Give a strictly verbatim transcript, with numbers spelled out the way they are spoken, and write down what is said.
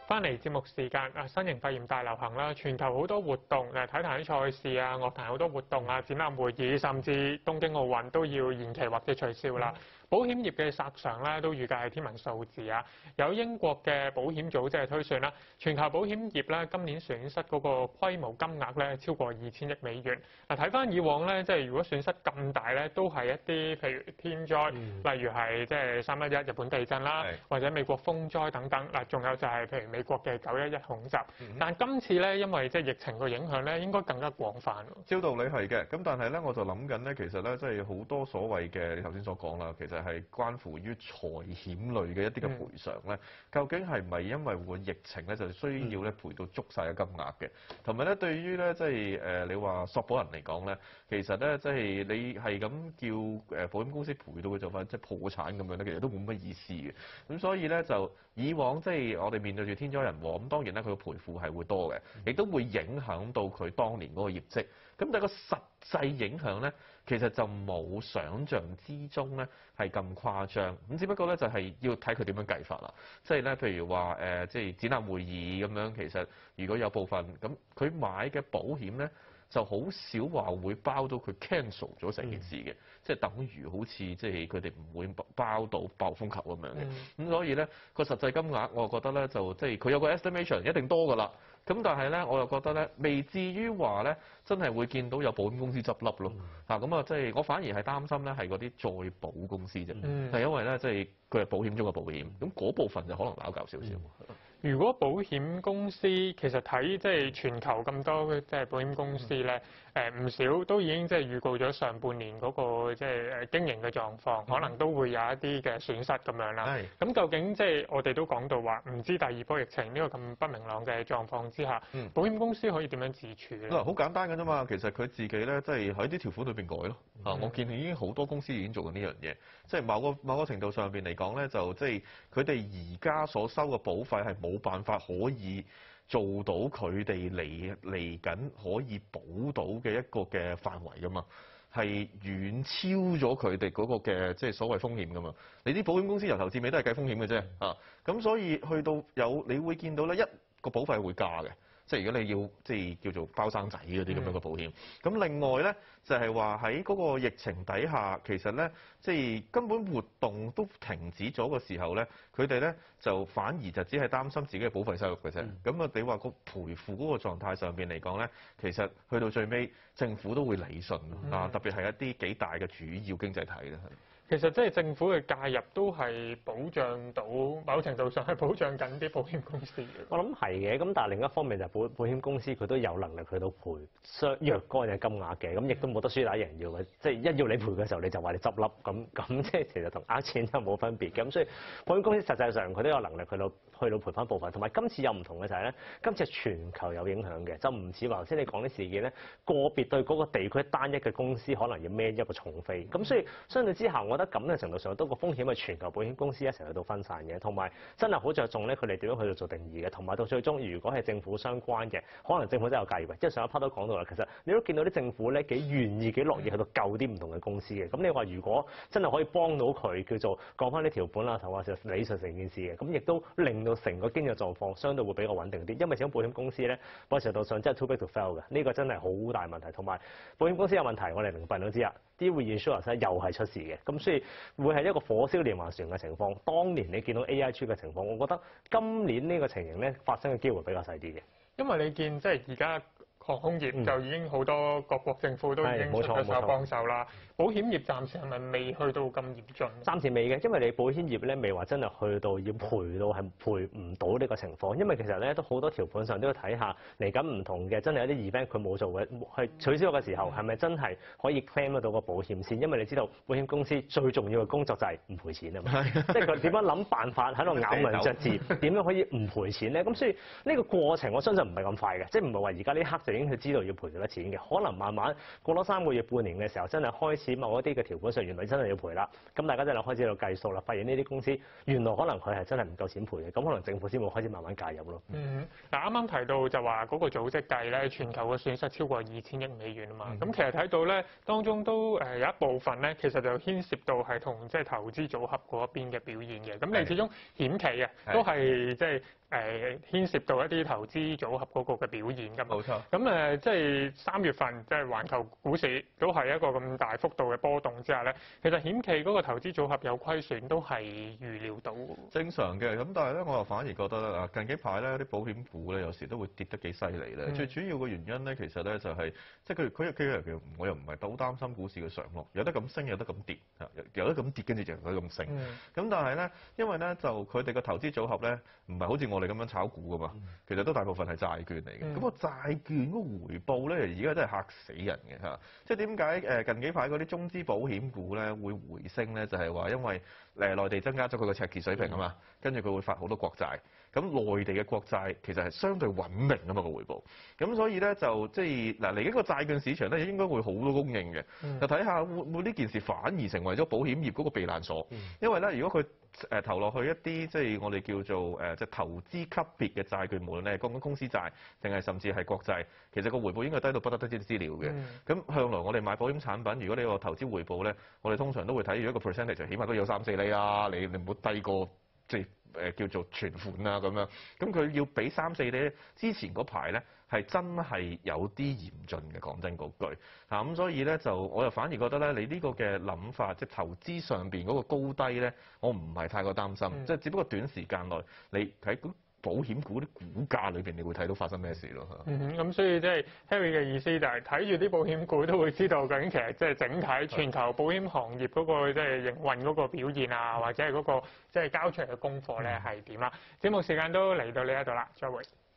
翻嚟節目時間啊，新型肺炎大流行啦，全球好多活動誒，體壇啲賽事啊，樂壇好多活動啊，展覽會議，甚至東京奧運都要延期或者取消啦。保險業嘅索償咧都預計係天文數字啊！有英國嘅保險組織係推算啦，全球保險業咧今年損失嗰個規模金額咧超過二千億美元。嗱，睇翻以往咧，即係如果損失咁大咧，都係一啲譬如天災，嗯、例如係即係三一一日本地震啦，或者美國風災等等。嗱，仲有就係譬如美國嘅九一一恐襲。嗯、但今次咧，因為即係疫情個影響咧，應該更加廣泛。 照道理係嘅，咁但係咧，我就諗緊咧，其實咧，即係好多所謂嘅你頭先所講啦，其實係關乎於財險類嘅一啲嘅賠償咧，嗯、究竟係咪因為個疫情咧就需要咧賠到足晒嘅金額嘅？同埋咧，對於咧即係誒你話索保人嚟講咧，其實咧即係你係咁叫誒保險公司賠到佢就快即係破產咁樣咧，其實都冇乜意思嘅。咁所以咧就以往即係我哋面對住天災人禍，咁當然咧佢嘅賠付係會多嘅，亦都會影響到佢當年嗰個業績。咁但係個實際影響咧，其實就冇想像之中咧係咁誇張。咁只不過咧就係要睇佢點樣計法啦。即係咧，譬如話誒，即係展覽會議咁樣，其實如果有部分咁佢買嘅保險咧，就好少話會包到佢 cancel 咗成件事嘅，嗯、即係等於好似即係佢哋唔會包到暴風球咁樣嘅。咁、嗯、所以咧個實際金額，我覺得咧就即係佢有個 estimation 一定多㗎啦。咁但係咧，我又覺得咧，未至於話咧，真係會見到有保險公司執笠咯。嚇咁、嗯、啊，即係我反而係擔心咧，係嗰啲再保公司啫。係、嗯、因為咧，即係佢係保險中嘅保險，咁嗰部分就可能拗教少少。嗯、 如果保險公司其實睇即係全球咁多即係保險公司咧，誒唔、嗯、少都已經即係預告咗上半年嗰個即係誒經營嘅狀況，嗯、可能都會有一啲嘅損失咁樣啦。咁是究竟即係我哋都講到話，唔知第二波疫情呢個咁不明朗嘅狀況之下，嗯、保險公司可以點樣自處咧？ 嗱，好簡單㗎啫嘛，其實佢自己咧，即係喺啲條款裏邊改咯。啊、嗯，我見已經好多公司已經做緊呢樣嘢，即係某個某個程度上邊嚟講咧，就即係佢哋而家所收嘅保費係冇辦法可以做到佢哋嚟嚟緊可以保到嘅一個嘅範圍㗎嘛，係遠超咗佢哋嗰個嘅即係所謂風險㗎嘛。你啲保險公司由頭至尾都係計風險嘅啫。啊，咁所以去到有你會見到咧，一個保費會加嘅。即係如果你要即係叫做包生仔嗰啲咁樣嘅保險，咁、嗯、另外咧就係話喺嗰個疫情底下，其實咧即係根本活動都停止咗嘅時候咧，佢哋咧就反而就只係擔心自己嘅保費收入嘅啫。咁啊、嗯，你話個賠付嗰個狀態上邊嚟講咧，其實去到最尾政府都會理順啊，嗯、特別係一啲幾大嘅主要經濟體咧。 其實即係政府嘅介入都係保障到某程度上係保障緊啲保險公司嘅。 我諗係嘅，咁但係另一方面就保保險公司佢都有能力去到賠相若干嘅金額嘅，咁亦都冇得輸打贏要嘅，即係一要你賠嘅時候你就話你執笠，咁咁即係其實同呃錢就冇分別嘅。咁所以保險公司實際上佢都有能力去到去到賠翻部分，同埋今次有唔同嘅就係咧，今次係全球有影響嘅，就唔似話頭先你講啲事件咧，個別對嗰個地區單一嘅公司可能要孭一個重飛。咁所以相對之下，我覺得咁嘅程度上都個風險係全球保險公司一齊去到分散嘅，同埋真係好着重咧佢哋點樣去到做定義嘅，同埋到最終如果係政府相關嘅，可能政府真係有介入嘅。即係上一 part 都講到啦，其實你都見到啲政府咧幾願意幾樂意去到救啲唔同嘅公司嘅。咁你話如果真係可以幫到佢叫做降翻啲條款啦，同埋就理順成件事嘅，咁亦都令到成個經濟狀況相對會比較穩定啲。因為始終保險公司咧，某程度上真係 too big to fail 嘅，呢個真係好大問題。同埋保險公司有問題，我哋明白都知啊，啲 reinsurance 又係出事嘅，咁所以會係一個火燒連環船嘅情況。當年你見到 A I G 嘅情況，我覺得今年呢個情形咧發生嘅機會比較細啲嘅。 因為你見即係而家航空業就已經好多各國政府都已經出咗手幫手啦。保險業暫時係咪未去到咁嚴峻？ 暫時未嘅，因為你保險業咧未話真係去到要賠到係賠唔到呢個情況。因為其實咧都好多條款上都要睇下嚟緊唔同嘅真係一啲 event 佢冇做嘅，係取消嘅時候係咪真係可以 claim 得到個保險先？因為你知道保險公司最重要嘅工作就係唔賠錢啊嘛，即係佢點樣諗辦法喺度咬文嚼字，點樣可以唔賠錢咧？咁所以呢個過程我相信唔係咁快嘅，即係唔係話而家呢刻就已經佢知道要賠幾多錢嘅。可能慢慢過多三個月、半年嘅時候，真係開始某一啲嘅條款上原來真係要賠啦。咁大家真係開始喺度計數啦，發現呢啲公司原來可能佢係真係唔夠錢賠嘅，咁可能政府先會開始慢慢介入咯。 嗯，嗱啱啱提到就話嗰個組織計咧，全球嘅損失超過二千億美元啊嘛。咁、嗯、其實睇到咧，當中都誒有一部分咧，其實就牽涉到係同即係投資組合嗰一邊嘅表現嘅。咁你始終險企啊，都係即係誒牽涉到一啲投資組合嗰個嘅表現㗎嘛。 冇錯。 咁誒即係三月份即係環球股市都係一個咁大幅度嘅波動之下咧，其實險企嗰個投資組合有虧損都係預料到。 正常嘅，咁但係咧，我又反而覺得啊，近幾排咧啲保險股咧，有時都會跌得幾犀利咧。嗯、最主要嘅原因咧，其實咧就係、是、即係佢佢佢佢我又唔係好擔心股市嘅上落，有得咁升，有得咁跌，有得咁跌，跟住就有得咁升。咁、嗯、但係咧，因為咧就佢哋嘅投資組合咧，唔係好似我哋咁樣炒股噶嘛，嗯、其實都大部分係債券嚟嘅。咁、嗯、個債券嗰個回報咧，而家真係嚇死人嘅嚇。即係點解誒近幾排嗰啲中資保險股咧會回升咧？就係、是、話因為誒內地增加咗佢個赤字水平啊嘛，跟住佢會發好多國債。咁內地嘅國債其實係相對穩定啊嘛個回報，咁所以咧就即係嗱嚟緊個債券市場咧應該會好多供應嘅，嗯、就睇下會唔會呢件事反而成為咗保險業嗰個避難所，嗯、因為咧如果佢誒投落去一啲即係我哋叫做誒即係投資級別嘅債券，無論你係講緊公司債定係甚至係國債，其實個回報應該低到不得之資料嘅。咁、嗯、向來我哋買保險產品，如果你個投資回報咧，我哋通常都會睇住一個 percentage，起碼都有三四厘啊，你你唔好低過即係。誒叫做存款啊咁樣，咁佢要俾三四厘，之前嗰排咧係真係有啲嚴峻嘅，講真嗰句嚇，咁所以咧就我又反而覺得咧，你呢個嘅諗法，即係投資上邊嗰個高低咧，我唔係太過擔心，即係、嗯、只不過短時間內你喺保險股啲股價裏邊，你會睇到發生咩事咯嚇。嗯咁所以即係 Harry 嘅意思就係睇住啲保險股都會知道究竟其實即係整體全球保險行業嗰個即係營運嗰個表現啊，或者係嗰個即係交出嚟嘅功課咧係點啦。節目時間都嚟到呢一度啦，再會。